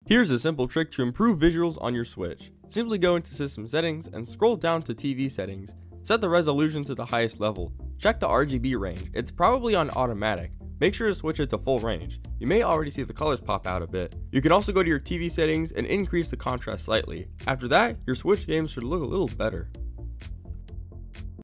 Here's a simple trick to improve visuals on your Switch. Simply go into System Settings and scroll down to TV Settings. Set the resolution to the highest level. Check the RGB range, it's probably on automatic. Make sure to switch it to full range. You may already see the colors pop out a bit. You can also go to your TV settings and increase the contrast slightly. After that, your Switch games should look a little better.